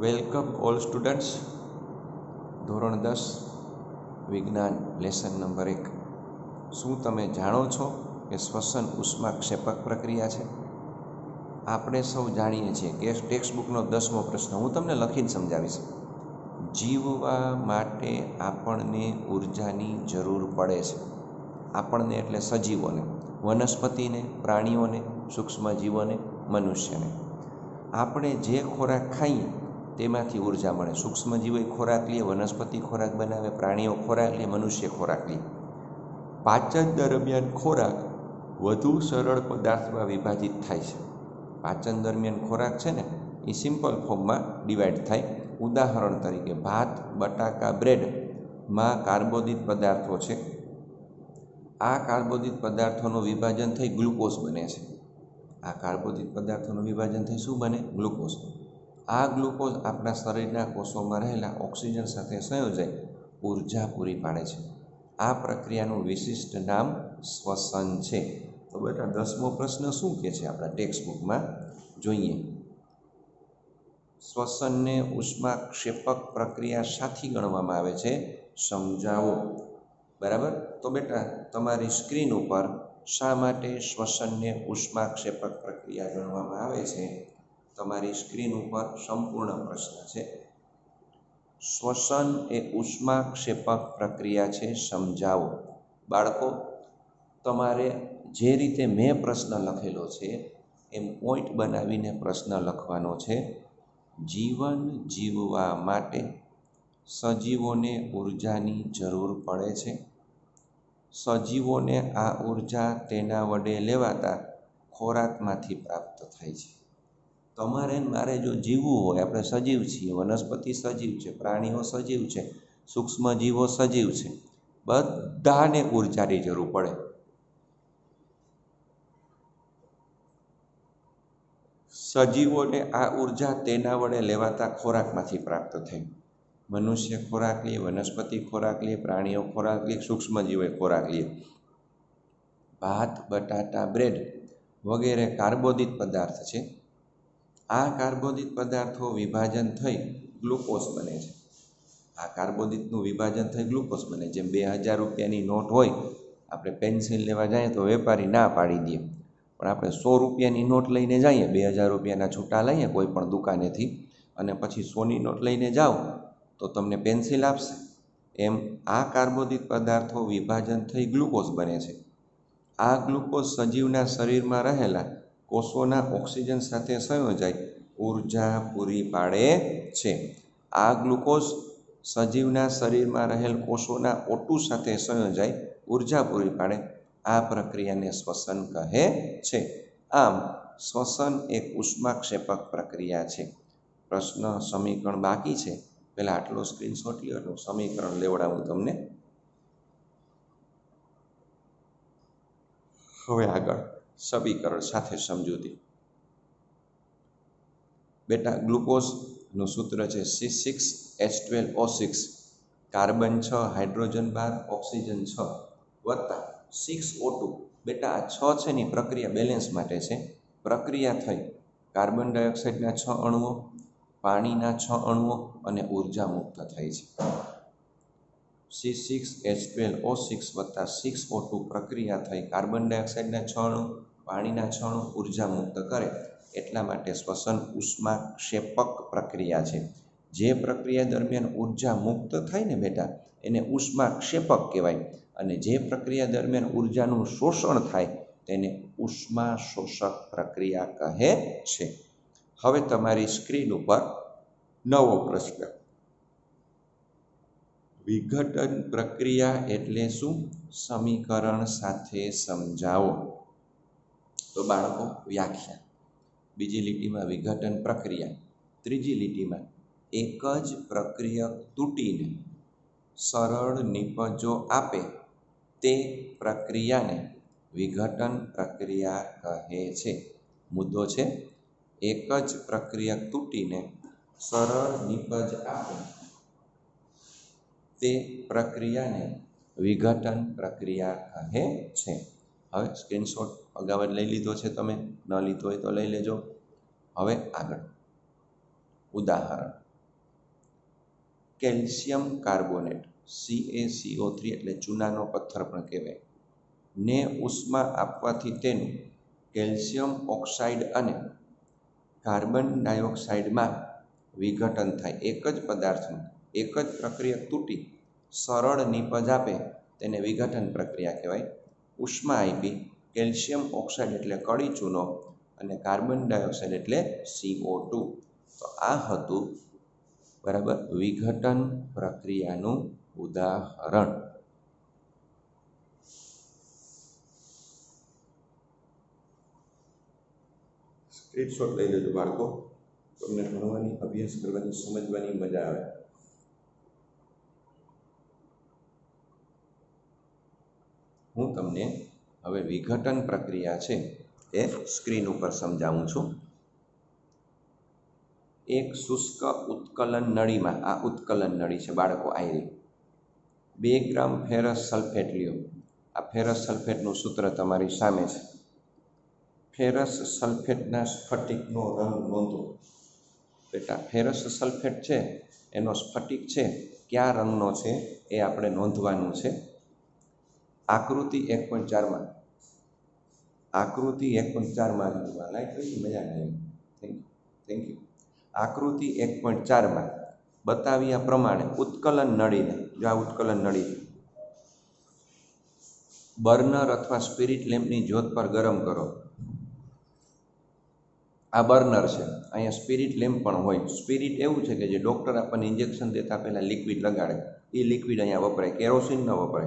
Welcome all students. ધોરણ 10 વિજ્ઞાન lesson number 1. શું તમે જાણો છો કે શ્વસન ઉષ્માક્ષેપક પ્રક્રિયા છે? આપણે સૌ જાણીએ છીએ કે ટેક્સ્ટબુકનો 10મો પ્રશ્ન હું તમને લખીને સમજાવીશ. જીવવા માટે આપણને ઉર્જાની જરૂર પડે છે. આપણને એટલે સજીવોને, વનસ્પતિને, પ્રાણીઓને, સૂક્ષ્મજીવોને, મનુષ્યને. આપણે જે ખોરાક ખાઈએ તેમાંથી ઉર્જા મળે. સૂક્ષ્મજીવો ખોરાક લે, વનસ્પતિ ખોરાક બનાવે, પ્રાણીઓ ખોરાક લે, મનુષ્ય ખોરાક લે. પાચન દરમિયાન ખોરાક વધુ સરળ પદાર્થમાં વિભાજિત થાય છે. પાચન દરમિયાન ખોરાક છે ને એ સિમ્પલ ફોર્મમાં ડિવાઈડ થાય. ઉદાહરણ તરીકે ભાત, બટાકા, બ્રેડમાં કાર્બોદિત પદાર્થો છે. આ કાર્બોદિત પદાર્થોનું વિભાજન થઈ ગ્લુકોઝ બને છે. આ કાર્બોદિત પદાર્થોનું વિભાજન થઈ શું બને? ગ્લુકોઝ. આ ગ્લુકોઝ આપણા શરીરના કોષોમાં રહેલા ઓક્સિજન સાથે સંયોજાઈ ઉર્જા પૂરી પાડે છે. આ પ્રક્રિયાનું વિશિષ્ટ નામ શ્વસન છે. તો બેટા 10મો પ્રશ્ન શું કહે છે આપણા ટેક્સ્ટબુકમાં જોઈએ. શ્વસનને ઉષ્માક્ષેપક પ્રક્રિયા શાથી ગણવામાં આવે છે? સમજાવો. બરાબર. તો બેટા તમારી સ્ક્રીન ઉપર શા માટે શ્વસનને ઉષ્માક્ષેપક પ્રક્રિયા ગણવામાં આવે છે તમારી સ્ક્રીન ઉપર સંપૂર્ણ પ્રશ્ન છે. શ્વસન એ ઉષ્માક્ષેપક પ્રક્રિયા છે, સમજાવો. બાળકો, તમારે જે રીતે મેં પ્રશ્ન લખેલો છે એમ પોઈન્ટ બનાવીને પ્રશ્ન લખવાનો છે. જીવન જીવવા માટે સજીવોને ઉર્જાની જરૂર પડે છે. સજીવોને આ ઉર્જા તેના વડે લેવાતા ખોરાકમાંથી પ્રાપ્ત થાય છે. તમારે મારે જો જીવવું હોય, આપણે સજીવ છીએ, વનસ્પતિ સજીવ છે, પ્રાણીઓ સજીવ છે, સૂક્ષ્મજીવો સજીવ છે, બધાને ઉર્જાની જરૂર પડે. સજીવોને આ ઉર્જા તેના વડે લેવાતા ખોરાકમાંથી પ્રાપ્ત થાય. મનુષ્ય ખોરાક લે, વનસ્પતિ ખોરાક લે, પ્રાણીઓ ખોરાક લે, સૂક્ષ્મજીવો ખોરાક લે. ભાત, બટાટા, બ્રેડ વગેરે કાર્બોદિત પદાર્થ છે. આ કાર્બોદિત પદાર્થો વિભાજન થઈ ગ્લુકોઝ બને છે. આ કાર્બોદિતનું વિભાજન થઈ ગ્લુકોઝ બને. જેમ 2000 રૂપિયાની નોટ હોય, આપણે પેન્સિલ લેવા જઈએ તો વેપારી ના પાડી દે, પણ આપણે 100 રૂપિયાની નોટ લઈને જઈએ, 2000 રૂપિયાના છૂટા લઈએ કોઈ પણ દુકાનેથી, અને પછી 100ની નોટ લઈને જાઓ તો તમને પેન્સિલ આપશે. એમ આ કાર્બોદિત પદાર્થો વિભાજન થઈ ગ્લુકોઝ બને છે. આ ગ્લુકોઝ સજીવના શરીરમાં રહેલા કોષોના ઓક્સિજન સાથે સંયોજાઈ ઉર્જા પૂરી પાડે છે. આ ગ્લુકોઝ સજીવના શરીરમાં રહેલ કોષોના O2 સાથે સંયોજાઈ ઉર્જા પૂરી પાડે. આ પ્રક્રિયાને શ્વસન કહે છે. આમ શ્વસન એક ઉષ્માક્ષેપક પ્રક્રિયા છે. પ્રશ્ન સમીકરણ બાકી છે. પહેલાં આટલો સ્ક્રીનશોટ લ્યો, એટલું સમીકરણ લેવડાવું તમને. હવે આગળ સમીકરણ સાથે સમજૂતી. બેટા ગ્લુકોઝનું સૂત્ર છે C6H12O6, કાર્બન 6, હાઇડ્રોજન 12, ઓક્સિજન 6 વત્તા 6O2. બેટા આ 6 છે ની પ્રક્રિયા બેલેન્સ માટે છે. પ્રક્રિયા થઈ કાર્બન ડાયોક્સાઇડના 6 અણુઓ, પાણીના 6 અણુઓ અને ઉર્જા મુક્ત થઈ છે. C6H12O6 વત્તા 6O2 પ્રક્રિયા થઈ કાર્બન ડાયોક્સાઇડના 6 અણુ, પાણીના 6 અણુ, ઉર્જા મુક્ત કરે. એટલા માટે શ્વસન ઉષ્માક્ષેપક પ્રક્રિયા છે. જે પ્રક્રિયા દરમિયાન ઉર્જા મુક્ત થાય ને બેટા એને ઉષ્માક્ષેપક કહેવાય, અને જે પ્રક્રિયા દરમિયાન ઉર્જાનું શોષણ થાય તેને ઉષ્મા શોષક પ્રક્રિયા કહે છે. હવે તમારી સ્ક્રીન ઉપર નવો પ્રશ્ન. વિઘટન પ્રક્રિયા એટલે શું? સમીકરણ સાથે સમજાવો. તો બાળકો વ્યાખ્યા. બીજી લીટીમાં વિઘટન પ્રક્રિયા, ત્રીજી લીટીમાં એક જ પ્રક્રિયક તૂટીને સરળ નિપજો આપે તે પ્રક્રિયાને વિઘટન પ્રક્રિયા કહે છે. મુદ્દો છે એક જ પ્રક્રિયક તૂટીને સરળ નિપજ આપે તે પ્રક્રિયાને વિઘટન પ્રક્રિયા કહે છે. હવે સ્ક્રીનશોટ અગાઉ જ લઈ લીધો છે, તમે ન લીધો હોય તો લઈ લેજો. હવે આગળ ઉદાહરણ. કેલ્શિયમ કાર્બોનેટ CaCO3 એટલે ચૂનાનો પથ્થર પણ કહેવાય ને ઉષ્મા આપવાથી તેનું કેલ્શિયમ ઓક્સાઇડ અને કાર્બન ડાયોક્સાઇડમાં વિઘટન થાય. એક જ પદાર્થનું એક જ પ્રક્રિયક તૂટી સરળ નિપજ આપે તેને વિઘટન પ્રક્રિયા કહેવાય. ઉષ્મા આપી કેલ્શિયમ ઓક્સાઇડ એટલે કડી ચૂનો અને કાર્બન ડાયોક્સાઇડ એટલે CO2. તો આ હતું બરાબર વિઘટન પ્રક્રિયાનું ઉદાહરણ. સ્ક્રીનશોટ લઈ લેજો બાળકો, તમને ભણવાની, અભ્યાસ કરવાની, સમજવાની મજા આવે. હું તમને હવે વિઘટન પ્રક્રિયા છે એ સ્ક્રીન ઉપર સમજાવું છું. એક શુષ્ક ઉત્કલન નળીમાં, આ ઉત્કલન નળી છે બાળકો, આયરી 2 ગ્રામ ફેરસ સલ્ફેટ લ્યો. આ ફેરસ સલ્ફેટનું સૂત્ર તમારી સામે છે. ફેરસ સલ્ફેટના સ્ફટિકનો રંગ નોંધો. બેટા ફેરસ સલ્ફેટ છે એનો સ્ફટિક છે કયા રંગનો છે એ આપણે નોંધવાનું છે. આકૃતિ 1.4માં, આકૃતિ 1.4માં લાઈટ રહી મજા નહીં. Thank you. આકૃતિ 1.4માં બતાવ્યા પ્રમાણે ઉત્કલન નળીને, જો આ ઉત્કલન નળી છે, બર્નર અથવા સ્પિરિટ લેમ્પની જ્યોત પર ગરમ કરો. આ બર્નર છે, અહીંયા સ્પિરિટ લેમ્પ પણ હોય. સ્પિરિટ એવું છે કે જે ડૉક્ટર આપણને ઇન્જેક્શન દેતા પહેલાં લિક્વિડ લગાડે, એ લિક્વિડ અહીંયા વપરાય, કેરોસીન ન વપરાય.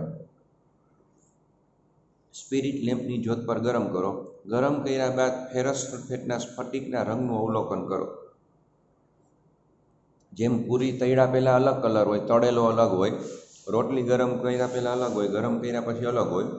સ્પિરિટ લેમ્પની જ્યોત પર ગરમ કરો. ગરમ કર્યા બાદ ફેરસ સલ્ફેટના સ્ફટિકના રંગનું અવલોકન કરો. જેમ પૂરી તળ્યા પહેલાં અલગ કલર હોય, તળેલો અલગ હોય, રોટલી ગરમ કર્યા પહેલાં અલગ હોય, ગરમ કર્યા પછી અલગ હોય,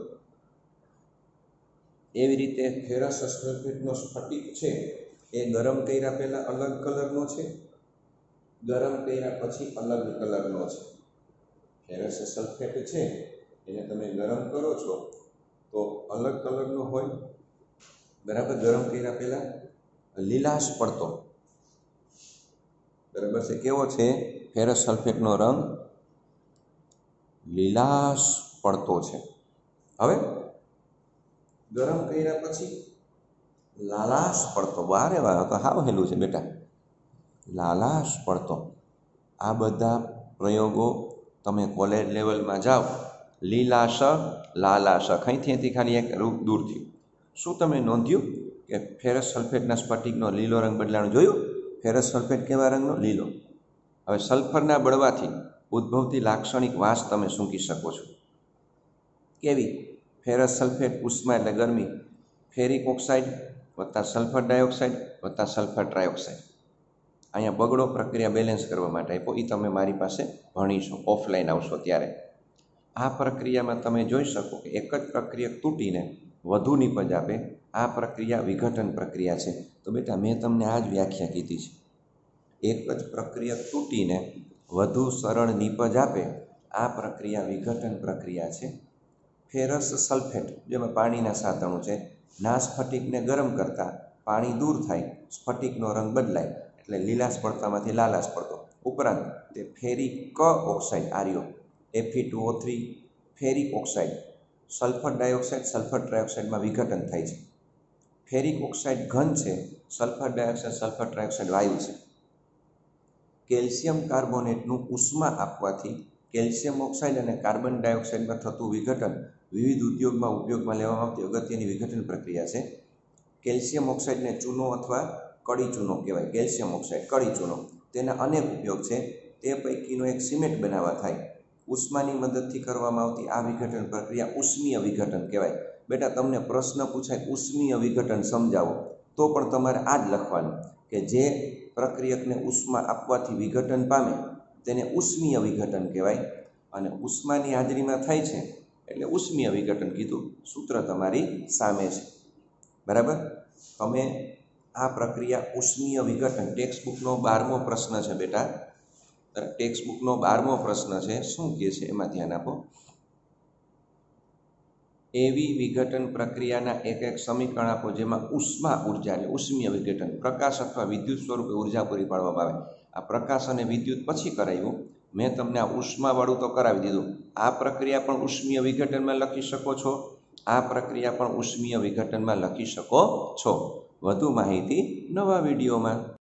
એવી રીતે ફેરસ સલ્ફેટનો સ્ફટિક છે એ ગરમ કર્યા પહેલાં અલગ કલરનો છે, ગરમ કર્યા પછી અલગ કલરનો છે. ફેરસ સલ્ફેટ છે એને તમે ગરમ કરો છો તો અલગ કલરનો હોય, બરાબર. ગરમ કર્યા પહેલાં લીલાશ પડતો, બરાબર છે. કેવો છે? ફેરસ સલ્ફેટનો રંગ લીલાશ પડતો છે. હવે ગરમ કર્યા પછી લાલાશ પડતો. વારે વારે તો હાવ હેલું છે બેટા, લાલાશ પડતો. આ બધા પ્રયોગો તમે કોલેજ લેવલમાં જાઓ, લીલાશ લાલાશ, અહીંથી ખાલી એક રૂપ દૂર થયું. શું તમે નોંધ્યું કે ફેરસ સલ્ફેટના સ્ફટિકનો લીલો રંગ બદલાણું જોયું? ફેરસ સલ્ફેટ કેવા રંગનો? લીલો. હવે સલ્ફરના બળવાથી ઉદ્ભવતી લાક્ષણિક વાસ તમે સૂંઘી શકો છો. કેવી? ફેરસ સલ્ફેટ ઉષ્મા એટલે ગરમી, ફેરિક ઓક્સાઇડ વત્તા સલ્ફર ડાયોક્સાઇડ વત્તા સલ્ફર ટ્રાયોક્સાઇડ. અહીંયા બગડો પ્રક્રિયા બેલેન્સ કરવા માટે આપ્યો, એ તમે મારી પાસે ભણીશો, ઓફલાઈન આવશો ત્યારે. આ પ્રક્રિયામાં તમે જોઈ શકો કે એક જ પ્રક્રિયક તૂટીને વધુ નિપજ આપે, આ પ્રક્રિયા વિઘટન પ્રક્રિયા છે. તો બેટા મેં તમને આ જ વ્યાખ્યા કીધી છે. એક જ પ્રક્રિયક તૂટીને વધુ સરળ નિપજ આપે, આ પ્રક્રિયા વિઘટન પ્રક્રિયા છે. ફેરસ સલ્ફેટ જેમાં પાણીના સાતણું છે, ના સ્ફટિકને ગરમ કરતાં પાણી દૂર થાય, સ્ફટિકનો રંગ બદલાય, એટલે લીલાશ પડતામાંથી લાલાશ પડતો. ઉપરાંત તે ફેરિક ઓક્સાઇડ આર્યો Fe2O3 ferric oxide sulphur dioxide sulphur ટ્રાયોક્સાઇડમાં વિઘટન થાય છે. ફેરિક ઓક્સાઇડ ઘન છે, સલ્ફર ડાયોક્સાઇડ સલ્ફર ટ્રાયોક્સાઇડ વાયુ છે. કેલ્શિયમ કાર્બોનેટનું ઉષ્મા આપવાથી કેલ્શિયમ ઓક્સાઇડ અને કાર્બન ડાયોક્સાઇડમાં થતું વિઘટન વિવિધ ઉદ્યોગમાં ઉપયોગમાં લેવામાં આવતી અગત્યની વિઘટન પ્રક્રિયા છે. કેલ્શિયમ ઓક્સાઇડને ચૂનો અથવા કડી ચૂનો કહેવાય. કેલ્શિયમ ઓક્સાઇડ કડી ચૂનો, તેના અનેક ઉપયોગ છે. તે પૈકીનો એક સિમેન્ટ બનાવવા થાય. ઉષ્માની મદદથી કરવામાં આવતી આ વિઘટન પ્રક્રિયા ઉષ્મીય વિઘટન કહેવાય. બેટા તમને પ્રશ્ન પૂછાય ઉષ્મીય વિઘટન સમજાવો, તો પણ તમારે આ જ લખવાનું કે જે પ્રક્રિયકને ઉષ્મા આપવાથી વિઘટન પામે તેને ઉષ્મીય વિઘટન કહેવાય, અને ઉષ્માની હાજરીમાં થાય છે એટલે ઉષ્મીય વિઘટન કીધું. સૂત્ર તમારી સામે છે, બરાબર. તમે આ પ્રક્રિયા ઉષ્મીય વિઘટન, ટેક્સ્ટબુકનો 12મો પ્રશ્ન છે બેટા, ટેક્સ્ટબુકનો 12મો પ્રશ્ન છે. શું કહે છે એમાં ધ્યાન આપો. એવી વિઘટન પ્રક્રિયાના એક સમીકરણ આપો જેમાં ઉષ્મા ઉર્જા એટલે ઉષ્મીય વિઘટન પ્રકાશ અથવા વિદ્યુત સ્વરૂપે ઉર્જા પૂરી પાડવામાં આવે. આ પ્રકાશ અને વિદ્યુત પછી કરાવ્યું, મેં તમને આ ઉષ્માવાળું તો કરાવી દીધું. આ પ્રક્રિયા પણ ઉષ્મીય વિઘટનમાં લખી શકો છો, આ પ્રક્રિયા પણ ઉષ્મીય વિઘટનમાં લખી શકો છો. વધુ માહિતી નવા વિડીયોમાં.